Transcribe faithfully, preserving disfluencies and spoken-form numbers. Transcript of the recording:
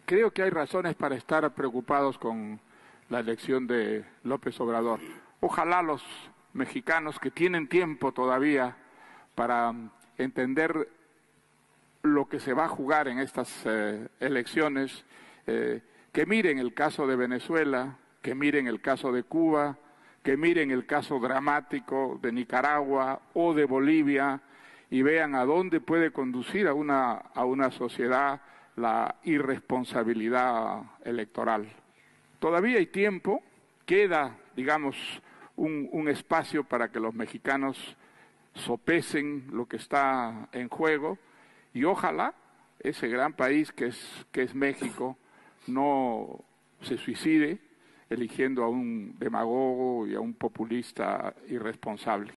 creo que hay razones para estar preocupados con la elección de López Obrador. Ojalá los mexicanos que tienen tiempo todavía para entender lo que se va a jugar en estas eh, elecciones, eh, que miren el caso de Venezuela, que miren el caso de Cuba, que miren el caso dramático de Nicaragua o de Bolivia y vean a dónde puede conducir a una, a una sociedad la irresponsabilidad electoral. Todavía hay tiempo, queda, digamos, un, un espacio para que los mexicanos sopesen lo que está en juego y ojalá ese gran país que es, que es México no se suicide eligiendo a un demagogo y a un populista irresponsable.